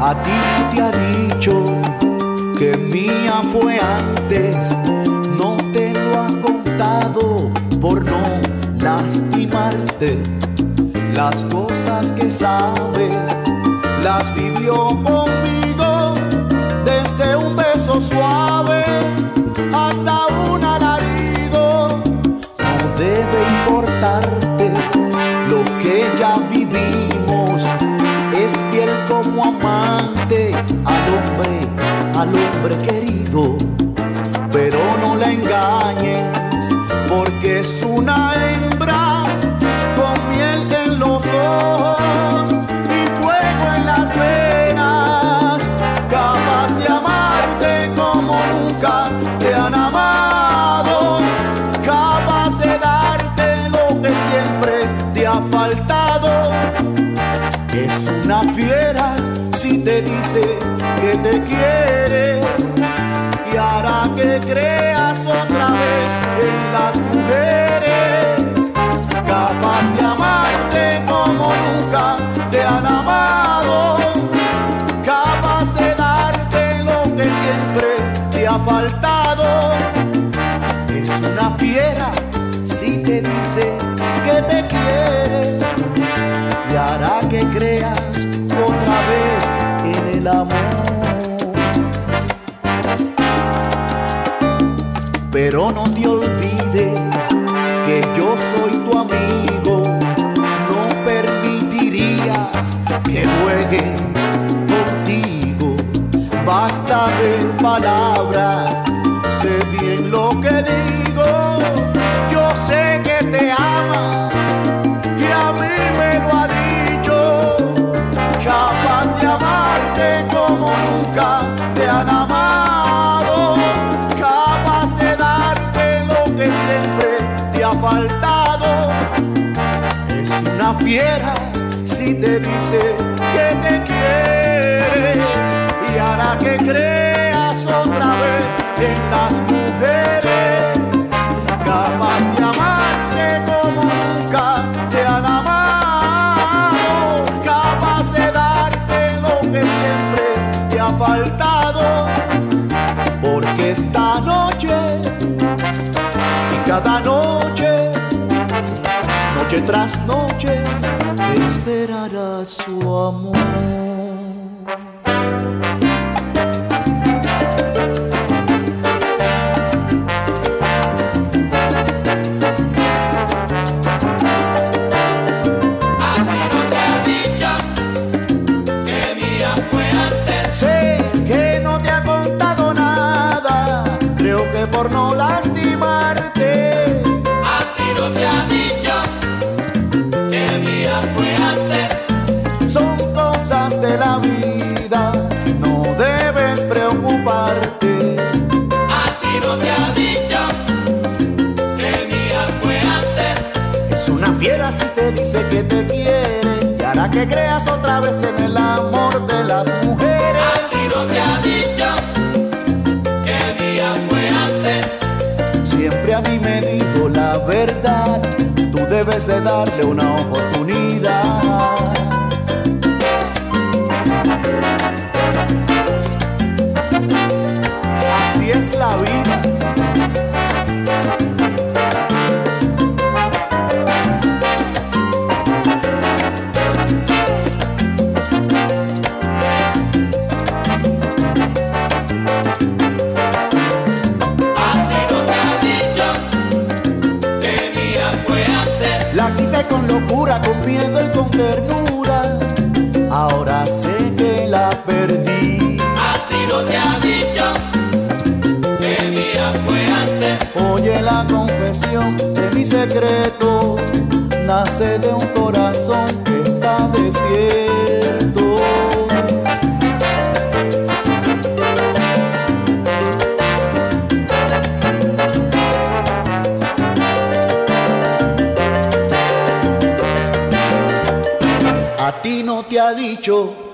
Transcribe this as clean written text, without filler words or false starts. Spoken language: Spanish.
A ti te ha dicho que mía fue antes, no te lo ha contado por no lastimarte. Las cosas que sabe las vivió conmigo, desde un beso suave hasta un alarido. No debe importarte lo que ya vivimos, es fiel como amante al hombre querido. Pero no la engañes, porque es una hembra con miel en los ojos y fuego en las venas, capaz de amarte como nunca te han amado, capaz de darte lo que siempre te ha faltado. Es una fiera si te dice que te quiere y hará que creas otra vez en las mujeres, capaz de amarte como nunca te han amado, capaz de darte lo que siempre te ha faltado. Es una fiera si te dice que te quiere y hará que creas otra vez en el amor. Pero no te olvides que yo soy tu amigo, no permitiría que juegue contigo. Basta de palabras, sé bien lo que digo. Yo sé que te ama y a mí me lo ha dicho, capaz de amarte como nunca te han amado, capaz de darte lo que siempre te ha faltado. Es una fiera si te dice que te quiere y hará que creas otra vez en las mujeres, capaz de amarte como nunca te han amado, capaz de darte lo que siempre te ha faltado. Porque esta noche y cada noche, noche tras noche, esperará su amor. Por no lastimarte, a ti no te ha dicho que mía fue antes. Son cosas de la vida, no debes preocuparte. A ti no te ha dicho que mía fue antes. Es una fiera si te dice que te quiere y hará que creas otra vez en el amor de las mujeres. A ti no te ha dicho que mía fue antes. Siempre a mí me dijo la verdad, tú debes de darle una oportunidad. Así es la vida. La quise con locura, con miedo y con ternura, ahora sé que la perdí. A ti no te ha dicho que mía fue antes. Oye la confesión de mi secreto, nace de un corazón que está desierto. A ti no te ha dicho